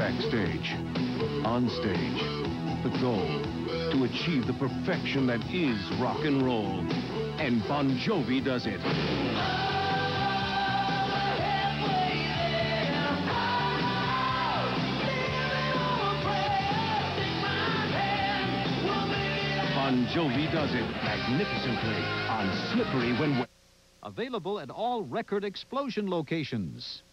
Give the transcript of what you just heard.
backstage, on stage, the goal to achieve the perfection that is rock and roll. And Bon Jovi does it. Bon Jovi does it magnificently on Slippery When Wet. Available at all Record Explosion locations.